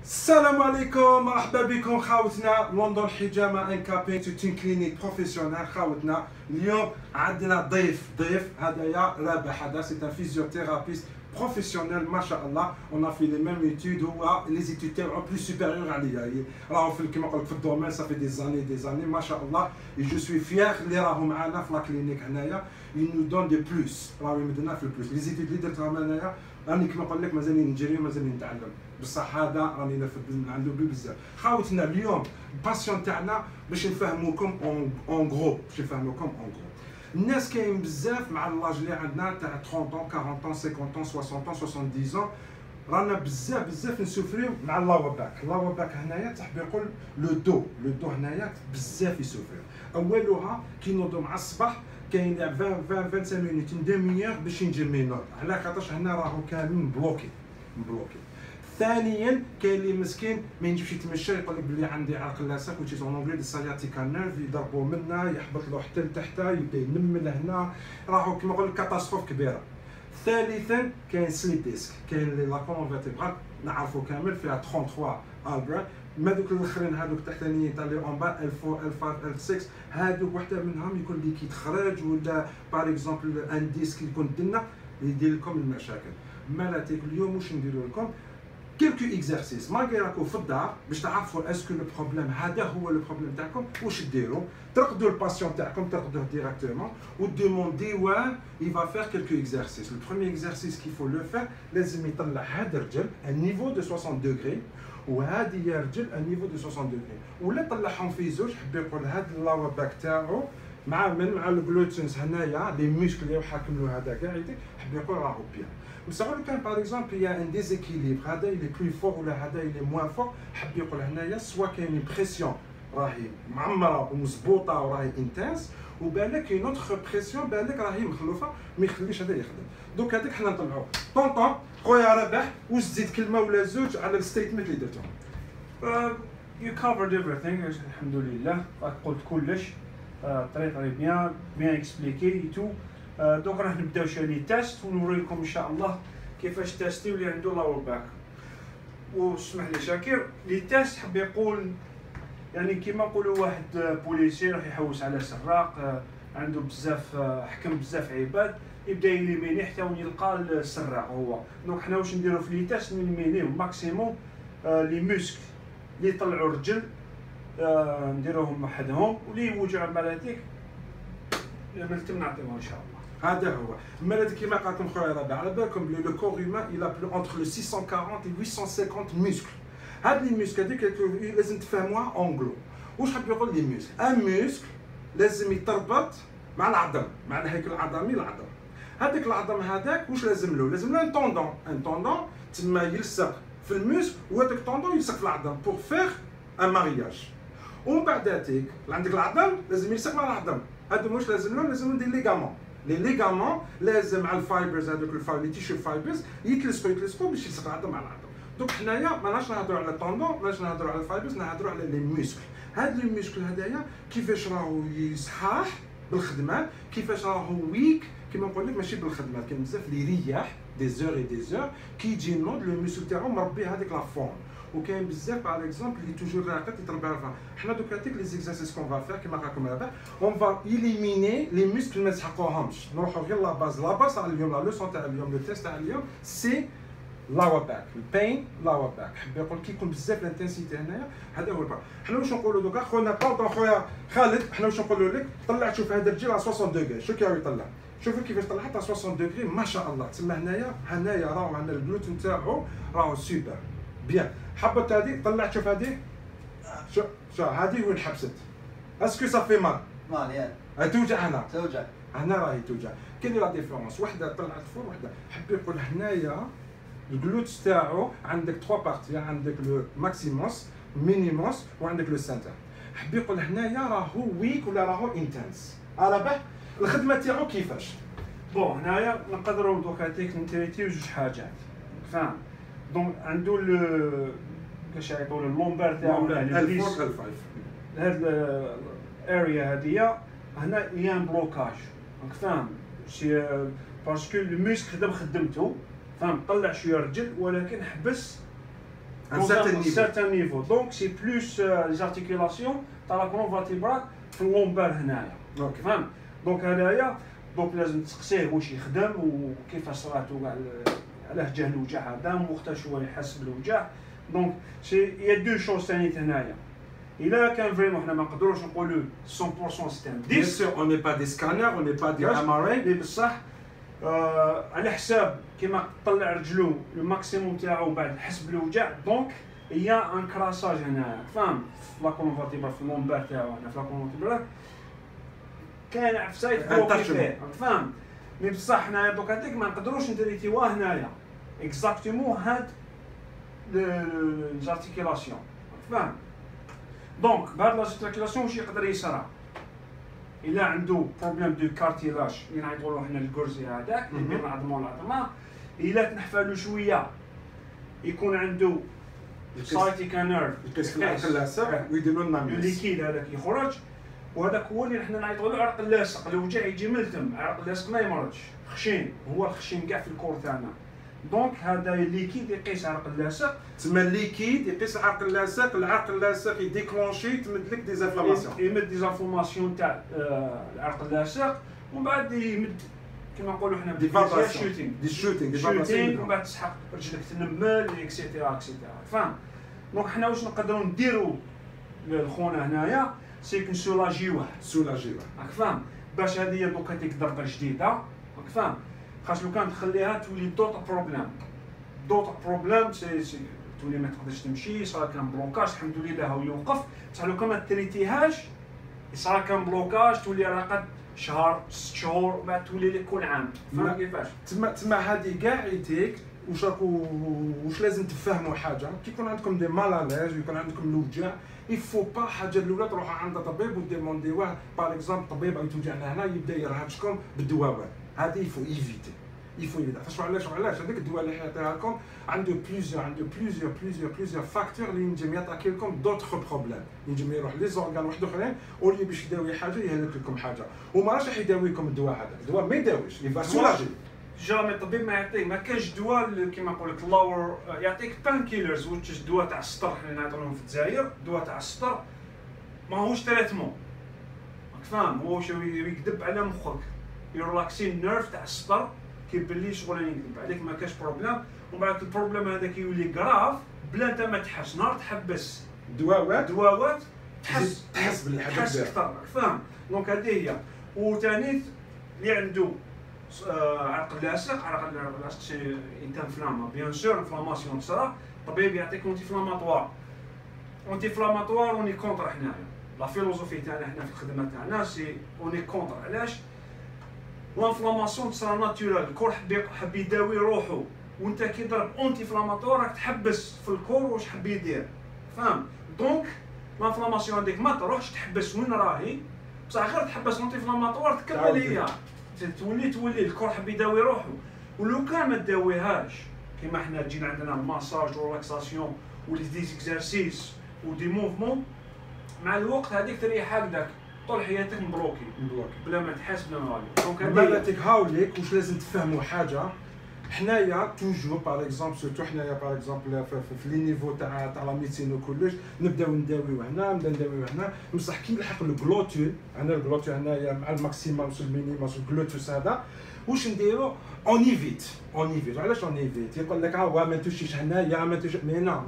السلام عليكم، مرحبا بكم خاوتنا لندن حجامه ان كابين توتين كلينيك بروفيسيونيل. خاوتنا اليوم عندنا ضيف هذايا رابح. هذا سي ان فيزيوثيرابيست بروفيسيونيل ما شاء الله. اون ا في لي ميم ايتود، هو لي زيتود تاعو بلو سوبيريور عليا، راهو في كيما نقول لك في الدومين صافي دي زاني ما شاء الله. جو سوي فيير اللي راهو معنا في لا كلينيك هنايا. ينو دون دي بلوس، راهو يمدنا في البلوس. لي زيتود اللي درتهم انايا راني كيما نقول لك مازال نجري ومازال نتعلم، بصح هذا راني نفد عنده بزاف. خاوتنا اليوم الباسيون تاعنا باش نفهموكم اون غرو، الناس كاين بزاف مع لاج اللي عندنا تاع 30 40 50 60 70 رانا بزاف نسوفريو مع اللاوا باك هنايا تحب يقول لو دو هنايا بزاف يسوفريو. اولها كي نوضو مع الصباح كاين 20 25 مينوت ديميير باش يجي مينوط، على خاطرش هنا راهو كامل مبلوكي. ثانيا كاين اللي مسكين ما ينجمش يتمشى، يقول لك بلي عندي عرق لاصق وتشي اون انجلي دي ساياتيكا نيرف، يضربوا منا يحبط له حتى لتحت، يبدا ينمل هنا، راهو كيما نقول لك كاتاستروف كبيره. ثالثا كاين سليب ديسك، كاين اللي لا كولون فيرتيبرال نعرفوا كامل فيها 33 البرا، ما دوك الاخرين هذوك تحتانيين تاع لي اون با L4 L5 L6 هذوك وحده منهم يكون اللي كيتخرج، ولا باغ اكزومبل ان ديسك يكون دنا يدير لكم المشاكل. مالاتيك اليوم واش نديروا لكم كيلكو اكزرسيس مالغري راكم في الدار باش تعرفوا اسكو لو بروبليم هذا هو لو بروبليم تاعكم. واش ديروا؟ ترقدوا الباسيون تاعكم، ترقدوه ديراكتومون وديمونديوه يفا فير كيلكو اكزرسيس. لو بروميير اكزرسيس كي فو لو فير لازم يطلع هذا الرجل ان نيفو دو 60 دوغري، وهذه يا رجل ان نيفو دو 60 دوغري، ولا طلعهم في زوج. حب يقول هذا اللاوا باك تاعو مع الجلوتنس هنايا لي موسكل اللي حاكم له هذا كاع حب يقول راهو بيان. وساعات كان باغ اكزومبل يا ان ديزيكيليبر، هذا اللي بلو فور ولا هذا اللي موان فور، حب يقول هنايا سوا كاين بريسيون راهي معمره ومزبوطه وراهي انتنس، وبالك كاين اوتر بريسيون بالك راهي مخلوفه ما يخليش هذا يخدم. دونك هذاك حنا نطلعوا طونطون. خويا رابح واش تزيد كلمه ولا زوج على الستيتمنت اللي درتهم؟ You covered everything الحمد لله، قلت كلش طريقه بيان اكسبليكي تو. دونك راح نبداو شويه لي تيست ونوري لكم ان شاء الله كيفاش تيستيو اللي عنده لاور باك. واسمح لي شاكر، لي تيست حب يقول يعني كيما نقولوا واحد بوليسي راح يحوس على سراق، عنده بزاف حكم بزاف عباد، يبدا يليميني حتى وين يلقى السراق هو. دونك حنا واش نديرو في لي تيست؟ نليمينيو ماكسيموم لي موسك اللي يطلعوا الرجل، نديروهم وحدهم، واللي يوجعوا الملاتيك نلتم نعطيهم ان شاء الله. هذا هو المرض كيما قال لكم خويا رابع. على بالكم بلي لو كور هيومان الى بلو اونتر لو 640 و 850 موسكل. هاد لي موسكل هذيك لازم تفهموها اونغلو. واش حاب يقول لي موسكل؟ ان موسكل لازم يتربط مع العظم، مع الهيكل العظمي العظم. هذاك العظم هذاك واش لازم له؟ لازم له ان طوندون تما يلصق في الموسكل، وهذاك الطوندون يلصق في العظم بور فيغ ان مارياج. ومن بعد هذيك عندك العظم لازم يلصق مع العظم، هذا واش لازم له؟ لازم له دي ليغامون. لي ليغامون لازم على الفايبرز هذوك لي تيشو فايبرز يتلصقوا باش يلصق العظم مع العظم. دونك حنايا ماناش نهضروا على الطوندون، ماناش نهضروا على الفايبرز، نهضروا على لي موسكل. هاد لي موسكل هذايا كيفاش راهو يصحاح بالخدمه، كيفاش راهو ويك كيما نقول لك ماشي بالخدمه. كاين بزاف اللي يريح دي زور كي يجي نوض لو موسكل تاعو مربي هذيك لا فورم. وكاين بزاف باغ اكزومبل اللي توجور راقد يتربى رفع. حنا دوك هذيك لي زيكزارسيس كون فا كيما راكم رابع، اون فا إليميني لي موسكل ما تحقوهمش، نروحو غير لا باز تاع اليوم. لا لوسون تاع اليوم، لو تيست تاع اليوم سي لاوا باك، البين لاوا باك. حب يقول كي يكون بزاف الانتنسيتي هنايا هذا هو البار. حنا واش نقولوا دوكا خونا طونطون خويا خالد، حنا واش نقولوا لك؟ طلع شوف هذا الرجل على 60 دوغري، شوف كي راه يطلع، شوفوا كيفاش طلع حتى 60 دوغري ما شاء الله. تما هنايا راهو عندنا الجلوت نتاعو راهو سوبر بيان. حبت هذه طلعت، شوف هذه، شوف هذه وين حبست. اسكو صافي مال يا توجع هنا، هنا راهي توجع. كاين لا ديفيرونس، وحده طلعت فوق وحده. حب يقول هنايا الجلوت تاعو عندك 3 بارتي، عندك لو ماكسيموس مينيموس وعندك لو سنتر. حب يقول هنايا راهو ويك ولا راهو انتنس. رابح الخدمه تاعو كيفاش؟ بون هنايا نقدروا دوكا نتريتيو جوج حاجات، فاهم؟ دونك عنده كاش يعيطوا له اللومبار تاعو يعني هاد الاريا هادية هنا يان بلوكاج، راك فاهم؟ شي باسكو الميسك خدم خدمته، فاهم؟ طلع شويه رجل ولكن حبس certain niveau. Donc c'est plus les articulations تاع la colonne vertébrale في اللومبار هنايا. فهمت؟ دونك هنايا دونك لازم تسقسيه واش يخدم وكيفاش صراتو كاع علاه جاه الوجع هذا وقتاش هو يحس بالوجع. دونك سي يا دو شوز ثاني هنايا. إلا كان فريمون حنا ما نقدروش نقولوا 100% سي ان 10. Bien sûr, on n'est pas des scanners, on n'est pas des MRI. مي بصح على حساب كيما طلع رجلو لو ماكسيموم تاعو بعد حس بالوجع. دونك هي ان كراساج هنا فاهم في لا كولون فيرتيبرال في اللومبار تاعو هنا في لا كولون فيرتيبرال كاين عفسايت بلوكي فيه فاهم. مي بصح حنايا دوك هذيك ما نقدروش نتريتيوه هنايا اكزاكتومون هاد لارتيكولاسيون فاهم. دونك بهاد لارتيكولاسيون واش يقدر يصرى الا عنده بروبليم دو كارتيلاج اللي نعيطولو حنا الكرزي هذاك اللي بين العظمه والعظمه. الا تنحفالو شويه يكون عنده سايتيكا نيرف يقيس العرق اللاصق ويديروا لنا الليكيد هذاك يخرج وهذاك هو اللي حنا نعيطولو عرق اللاصق. الوجع يجي من التم عرق اللاصق ما يمرضش خشين هو الخشين كاع في الكور تاعنا. دونك هذا الليكيد يقيس عرق اللاصق. تسمى الليكيد يقيس العرق اللاصق. العرق اللاصق يديكلونشي تمد لك دي زانفلاماسيون يمد دي زانفورماسيون تاع العرق اللاصق ومن بعد يمد كما نقولوا حنا دي شوتينغ دي شوتينغ ومن بعد تسحق رجلك تنمل اكسيتيرا اكسيتيرا فاهم. دونك حنا واش نقدروا نديروا للخونه هنايا سي كنسولاجيوه راك فاهم باش هذه دوكا ديك ضربه جديده راك فاهم. خاص لو كان تخليها تولي دوطا بروبليم سي تولي ما تقدرش تمشي صار كان بلوكاج الحمد لله هو يوقف. بصح لو كان ما تريتيهاش صار كان بلوكاج تولي راقد شهر 6 شهور بعد تولي لك كل عام فاهم كيفاش. تما هذه كاع يتيك واش لازم تفهموا حاجه كي يكون عندكم دي مالاليز ويكون عندكم الوجع يفو با حاجه الاولى تروحوا عند طبيب وديمونديوه باغ اكزومبل طبيب غادي توجعنا هنا يبدا يرهقكم بالدواء هذه يفو ايفيتي عرفتوا علاش هذاك الدواء اللي حيعطيها لكم عنده بليزيور فاكتور اللي ينجم يعطيك لكم دوطخ بروبليم ينجم يروح لي زورغان واحد اخرين واللي باش يداوي حاجه يهلك لكم حاجه وما راش يداويكم الدواء هذا الدواء ما يداويش يبقى سولاجي. جامي الطبيب ما يعطيك ما كاينش دواء كيما نقول لك لاور يعطيك بان كيلرز وتش دواء تاع السطر حنا نعطيوهم في الجزائر دواء تاع السطر ماهوش تريتمون راك فاهم. هو واش يكذب على مخك يرلاكسي النيرف تاع السطر كيبان لي شغل يكذب عليك ما كاش بروبليم ومن بعد البروبليم هذاك يولي كراف بلا انت ما تحس نهار تحبس دواوات تحس بالحاجه اكثر فاهم. دونك هذه هي. وثاني اللي عنده عرق اللاصق سي انفلام بيان سور انفلاماسيون تصرا الطبيب يعطيك اونتي فلاماتوار وني كونتر حنايا لا فيلوزوفي تاعنا حنا في الخدمه تاعنا سي اوني كونتر. علاش لانفلاماسيون تصرا ناتورال الكور حب يداوي روحو وانت كي ضرب اونتي فلاماتوار راك تحبس في الكور واش حب يدير فاهم. دونك لانفلاماسيون هذيك ما تروحش تحبس وين راهي بصح غير تحبس اونتي فلاماتوار تكمل هي تولي الكور حب يداوي روحو. ولو كان ما تداويهاش كيما حنا تجينا عندنا الماساج وريلاكساسيون ولي ديزيكزارسيس ودي موفمون مع الوقت هذيك تريح هكذاك طول حياتك مبروكي بلا ما تحس بلا ما والو. دونك هذا تيكهاوليك واش لازم تفهموا حاجه حنايا توجور باغ اكزومبل سورتو حنايا باغ اكزومبل في لي نيفو تاع لا ميديسين وكلش نبداو نداويو هنا بصح كي نلحق الجلوتول انا الجلوتول هنايا مع الماكسيموم سو المينيموم سو الجلوتوس هذا واش نديرو اون ايفيت علاش اون ايفيت يقول لك ها ما تمشيش هنايا ما تمشيش مي نو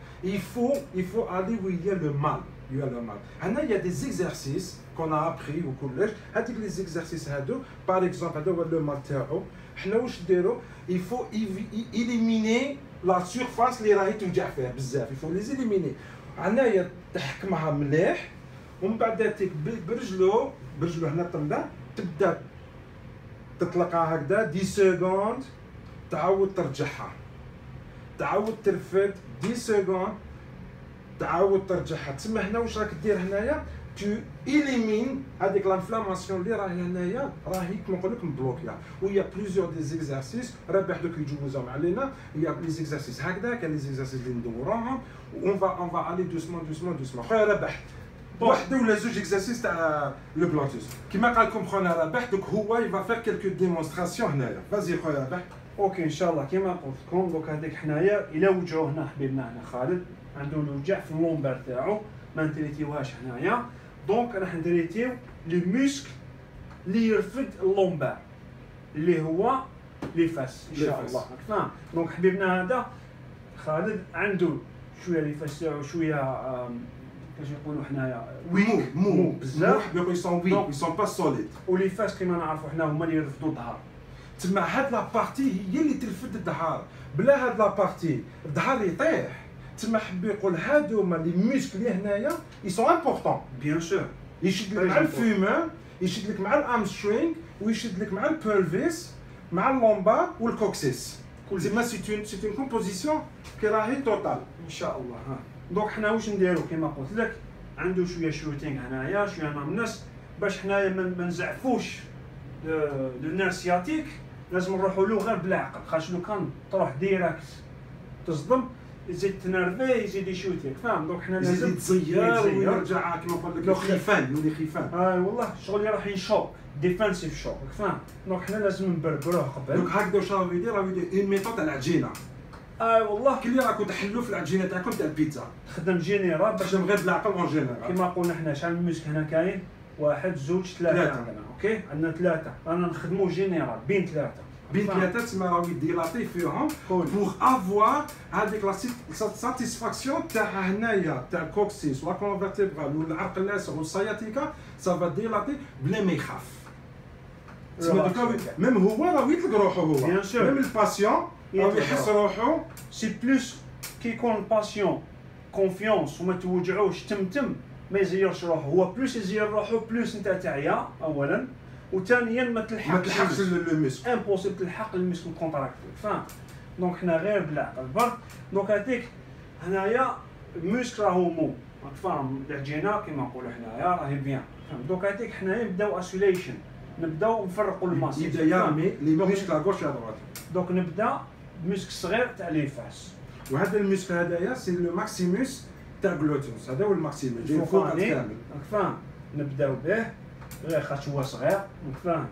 يفو الي ويا لو مال هنا يا دي زيكزارسيس كون ابري وكلش هذيك لي زيكزارسيس هادو باغ اكزومبل هذا هو لو مال تاعو حنا واش نديرو يفو إليميني لا سيرفاس اللي راهي توجع فيها بزاف يفو لي إليميني هنايا تحكمها مليح ومن بعد تيك برجلو هنا طلع تبدا تطلقها هكذا 10 سكوند تعاود ترجعها تعاود ترفد 10 سكوند تعاود ترجعها. تسمى هنا واش راك دير هنايا تو إليمين هذيك لانفلاماسيون اللي راهي هنايا راهي كيما نقول لك مبلوكيا. ويا بليزيور دي زيكزارسيس ربي حدوك يجوزهم علينا يا لي زيكزارسيس هكذا كاين لي زيكزارسيس اللي ندوروهم اون فا الي دوسمون خويا ربح واحد ولا زوج اكزارسيس تاع لو بلوتوس كيما قال لكم خونا ربح دوك هو يفا فير كيلكو ديمونستراسيون هنايا فازي خويا ربح. اوكي ان شاء الله كما قلت لكم. دوك هذيك حنايا الى وجعوا هنا حبيبنا هنا خالد عنده الوجع في اللومبار تاعو ما نتريتيوهاش هنايا. دونك راح نتريتيو لي موسكل اللي يرفد اللومبار اللي هو لي فاس ان شاء الله. فاهم؟ دونك حبيبنا هذا خالد عنده شويه لي فاس تاعو شويه كاش نقولوا حنايا مو بزاف. ils sont weak, ils sont pas solides. ولي فاس كما نعرفوا حنا هما اللي يرفدوا الظهر. تما هاد لابارتي هي اللي ترفد الظهر. بلا هاد لابارتي الظهر يطيح. تما حب يقول هادو هما لي موسكل اللي هنايا ils sont importants. بيان سور يشد لك مع الفيمور، يشد لك مع الامسترينغ، ويشد لك مع البلفيس، مع اللومبار والكوكسيس. تما سي اون كومبوزيسيون كي راهي توتال ان شاء الله. ها دونك حنا واش نديرو كما قلت لك عنده شويه شوتينغ هنايا شويه نامنس باش حنايا ما نزعفوش لو سياتيك. لازم نروحوا له غير بالعقل، خاطش لو كان تروح ديراكت تصدم يزيد تنرفي يزيد يشوتيك. فاهم؟ دونك حنا لازم يزيد يتزير ويرجع كما نقول لك خيفان يولي خيفان. والله شغل راح يشوك ديفانسيف شوك. فاهم؟ دونك حنا لازم نبربروه قبل. دونك هكذا واش راهو يدير؟ راهو يدير اون ميثود تاع العجينه. والله كلي راكم تحلوا في العجينه تاعكم تاع البيتزا. تخدم جينيرال باش غير بالعقل اون جينيرال. كما قلنا حنا شحال من موسك هنا كاين؟ 1 2 3 عندنا. اوكي عندنا 3 رانا نخدموا جينيرال بين 3 تما راهو يديلاتي فيهم بوغ افوار هذيك لا ساتيسفاكسيون تاع هنايا تاع الكوكسيس ولا كولون فيرتيبرال والعرق الاسر والسياتيكا سافا ديلاتي بلا ما يخاف. تما دوكا ميم هو راهو يطلق روحو هو ميم الباسيون راهو يحس روحو. سي بلوس كي يكون الباسيون كونفيونس وما توجعوش تمتم ما يزيرش روحو. هو بلوس يزير روحو بلوس انت تعيا اولا، وثانيا ما تلحقش الميسك امبوسيبل تلحق الميسك كونتراكت. فاهم؟ دونك حنا غير بالعقل برك. دونك هذيك هنايا الميسك راهو مو راك فاهم العجينه كيما نقولوا حنايا راهي بيان. فاهم؟ دونك هذيك حنايا نبداو اسوليشن، نبداو نفرقوا الماس. يبدا يرمي لي موسك لا غوش لا دروات. دونك نبدا بميسك صغير تاع لي فاس. وهذا الميسك هذايا سي لو ماكسيموس تاع غلوتوس. هذا هو الماكسيموس جاي فوق كامل. راك فاهم؟ نبداو به غير خاطش هو صغير. فاهم؟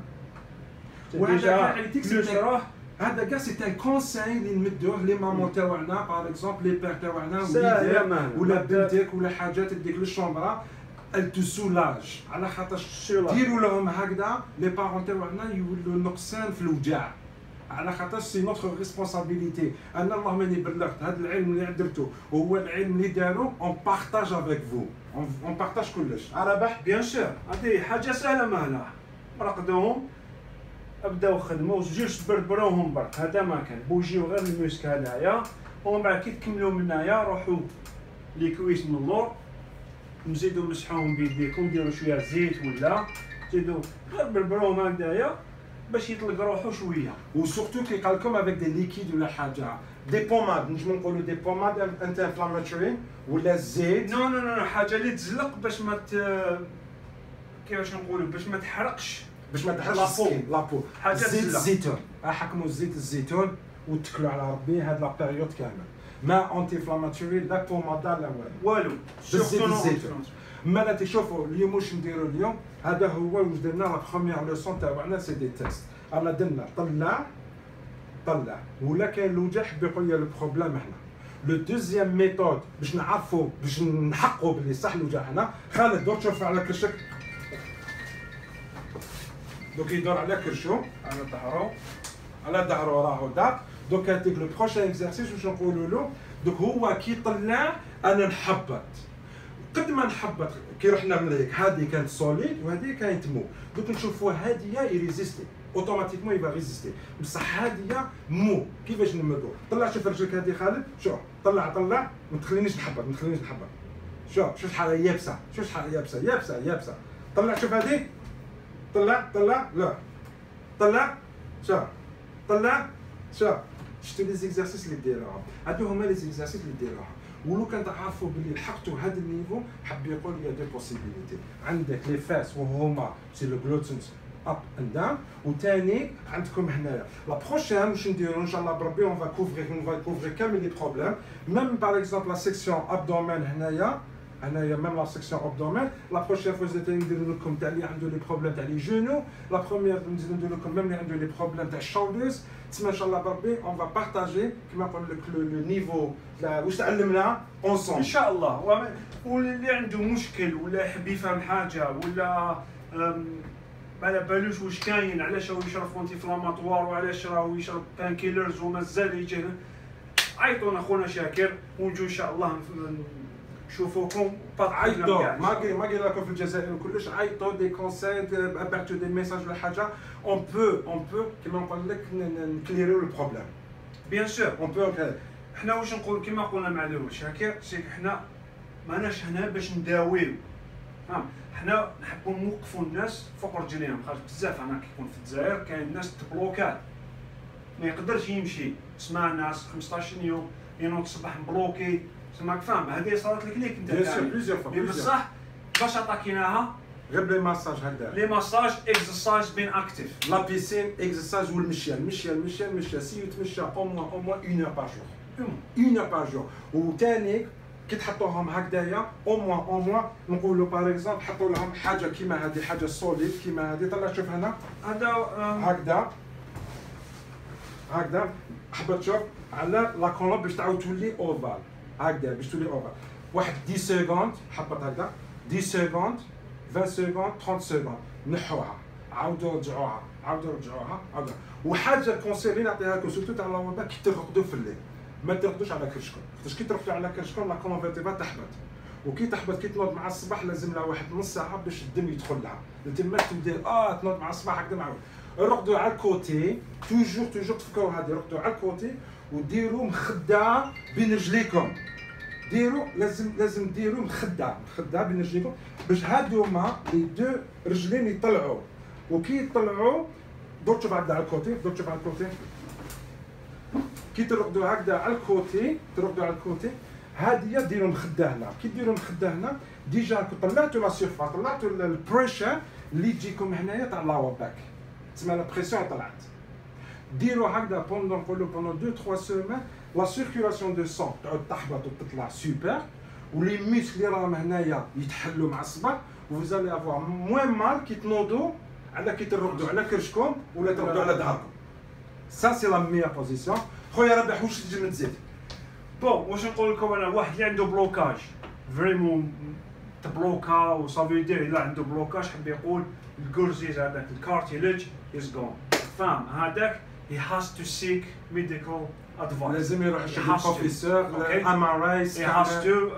هذا كاع سي ان كونساي اللي نمدوه لي مامون تاعنا باغ اكزومبل لي بير تاعنا وليدك ولا بنتك ولا حاجات تديك للشومبرا ال تو سولاج على خاطرش ديروا لهم هكذا لي بارون تاعنا يولوا نقصان في الوجع على خاطرش سي نوتر ريسبونسابيلتي. انا اللهم اني بلغت هذا العلم اللي درتو وهو العلم اللي دارو اون بارطاج افيك فو اون بارطاج كلش. رابح بيان سور هذه حاجه سهله ماهله. رقدوهم ابداو خدموا جوج بربروهم برك. هذا ما كان بوجيو غير الميسك هذايا ومن بعد كي تكملوا من هنايا روحوا لي كويس من اللور نزيدوا مسحوهم بيديكم ديروا شويه زيت ولا زيدوا غير بربروهم هكذايا باش يطلق روحو شويه. وسورتو كي قال لكم افيك دي ليكيد ولا حاجه دي بوماد نجمو نقولوا دي بوماد انت انفلاماتوري ولا زيت. نو نو نو حاجه اللي تزلق باش ما كيفاش نقولوا باش ما تحرقش لابو. حاجه زيت الزيتون حكموا زيت الزيتون وتكلوا على ربي هاد لا بيريود كامل. ما اونتي انفلاماتوري لا بوماد لا والو زيت الزيتون. مالا تشوفوا اليوم واش نديروا اليوم هذا هو واش درنا لا بروميير لوسون تاعنا سي دي تيست. انا درنا طلع ولا كاين الوجع حب يقول لي البروبليم هنا. لو دوزيام ميثود باش نعرفوا باش نحققوا باللي صح الوجع هنا. خالد دور تشوف على كرشك دوك يدور على كرشو على ظهرو راهو داك. دوك هاتيك لو بروشين اكزرسيس واش نقولوا له دوك هو كي طلع انا نحبط قد ما نحبط كي رحنا من هيك هذه كانت سوليد وهذه كانت مو. دوك نشوفوا هذه يريزيستي اوتوماتيكمون يبغى ريزيستي بصح هذه مو. كيفاش نمدو؟ طلع شوف رجلك هذه خالد شوف طلع ما تخلينيش نحبط شوف شحال يابسه يابسه طلع شوف هذه طلع لا طلع شوف شفتوا لي زيكزارسيس اللي ديروها هادو هما لي زيكزارسيس اللي ديروها. ولو كان تعرفوا باللي لحقتوا هذا النيفو حب يقول لي دي بوسيبيليتي. عندك لي فاس وهما سي لو غلوتنس اب اند داون وثاني عندكم هنايا لا بروشين واش نديرو ان شاء الله بربي اون فا كوفري كامل لي بروبليم. ميم باغ اكزومبل لا سيكسيون ابدومين هنايا هنايا ميم لا سيكسيون ابدومين. لا بروشين فوا زيد ندير لكم تاع اللي عنده لي بروبليم تاع لي جونو. لا بروميير نزيد ندير لكم ميم اللي عنده لي بروبليم تاع الشولدرز. تسمى ان شاء الله بربي اون فا بارطاجي كيما نقول لك لو نيفو تاع واش تعلمنا اونصومبل ان شاء الله. واللي عنده مشكل ولا يحب يفهم حاجه ولا ما على بالوش واش كاين، علاش هو يشرب فونتي فلاماتوار وعلاش راهو يشرب بان كيلرز ومازال يجي، عيطونا خونا شاكر ونجو ان شاء الله نشوفوكم. عيطوا ما قايل لكم في الجزائر وكلش، عيطوا دي كونساي ابعتوا دي ميساج ولا حاجه. اون بو كيما نقول لك نكليريو البروبليم بيان سور. اون بو. حنا واش نقول كيما قلنا مع الاول شاكر، سي حنا ماناش هنا باش نداويو، فهم. حنا نحبوا نوقفوا الناس فوق رجليهم، خاطر بزاف انا كيكون في الجزائر كاين ناس تبلوكات ما يقدرش يمشي. سمع ناس 15 يوم ينوض الصباح مبلوكي، سمعك فاهم. هذه صارت لك ليك انت تاعي بصح باش عطاكيناها غير لي ماساج هكذا، لي ماساج اكسرسايز بين اكتيف، لا بيسين اكسرسايز والمشي المشي سي يتمشى او موان 1 اور بار جور، 1 اور بار جور. وثاني كي تحطوهم هكذايا او موان نقولوا باغ اكزومبل حطوا لهم حاجه كيما هذه، حاجه سوليد كيما هذه. طلع شوف هنا هذا هكذا حبيت تشوف على لا كولوم باش تعاود تولي اوفال هكذا، باش تولي اوفال. واحد 10 سكوند حبط هكذا، 10 سكوند 20 سكوند 30 سكوند نحوها، عاودوا رجعوها عاودوا. وحاجه الكونسيل اللي نعطيها لكم سورتو تاع لا كي ترقدوا في الليل، ما ترقدوش على كرشكم، خاطر كي ترقدوا على كرشكم لا كولوم فيرتيبرال تحبط، وكي تحبط كي تنوض مع الصباح لازم لها واحد نص ساعه باش الدم يدخل لها. تما تبدا تنوض مع الصباح هكذا معاود. رقدوا على الكوتي، توجور تفكروا هذه، رقدوا على الكوتي وديروا مخده بين رجليكم. لازم ديروا مخده بين رجليكم باش هادوما لي دو رجلين يطلعوا. وكي يطلعوا دوك تشوف هكذا على الكوتي، كي ترقدوا هكذا على الكوتي هاديه ديروا مخده هنا. كي ديروا مخده هنا ديجا طلعتوا لا سيرفاس، طلعتوا البريشر اللي تجيكم هنايا تاع لاوا باك، تسمى لا بريسيون طلعت. ديروا هكذا بوندون نقولوا بوندون 2-3 سيمين، لا سيركيلاسيون دو سون تعود تحبط وتطلع سوبر، ولي ميسك اللي راهم هنايا يتحلوا مع الصباح، وفوزالي افوار موان مال كي تنوضوا على كي ترقدوا على كرشكم ولا ترقدوا على ظهركم. سا سي لا ميور بوزيسيون. خويا ربيح واش تجي تزيد؟ بون واش نقول لكم انا، واحد اللي عنده بلوكاج فريمون تبلوكا وصافي يدير الا عنده بلوكاج، حب يقول الكورزيز هذاك الكارتيلج از جون، فاهم هذاك he has to seek medical advice. لازم يروح يشوف البروفيسور ام ار اي he has to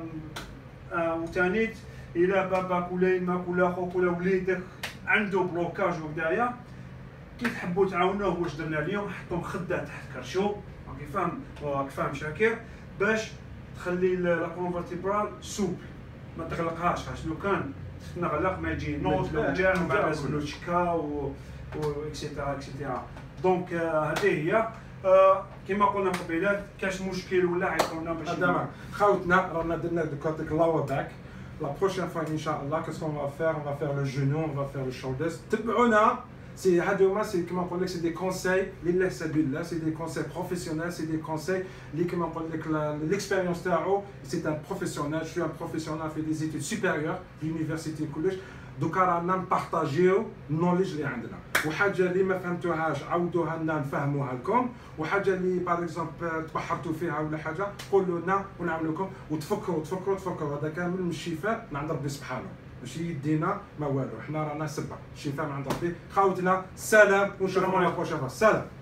وثاني الى باباك ولا يماك ولا خوك ولا وليدك عنده بلوكاج وكدايا، كي تحبوا تعاونوه واش درنا اليوم، حطوا مخده تحت كرشو، راكي فاهم راك فاهم شاكر، باش تخلي لا كونفرتيبرال سوبل ما تغلقهاش، خاطر لو كان تنغلق ما يجي نوض لو جا من بعد لازم تشكا و اكسيتيرا. دونك هذه هي كما قلنا قبيله، كاش مشكل ولا عيطونا باش خاوتنا رانا درنا ديك لاوا باك. لا بروشين فوا ان شاء الله كاسكو اون فا لو جونو، اون فا لو شولدرز. تبعونا، سي هادوما سي كما نقول لك سي دي كونساي لله سبيل الله، سي دي كونساي بروفيسيونيل، سي دي كونساي اللي كما نقول لك ليكسبيريونس تاعو سي ان بروفيسيونيل. جو ان بروفيسيونيل في دي زيتود سوبيريور لونيفرسيتي كلش، دوكا رانا نبارطاجيو النوليج اللي عندنا. وحاجه اللي ما فهمتوهاش عاودوها لنا نفهموها لكم، وحاجه اللي باغ اكزومبل تبحرتوا فيها ولا حاجه قولوا لنا ونعاونوكم. وتفكروا هذا كامل من الشفاء من عند ربي سبحانه، ماشي يدينا ما والو، حنا رانا سبه الشفاء من عند ربي. خاوتنا سلام ونشوفكم لا بروشين. سلام.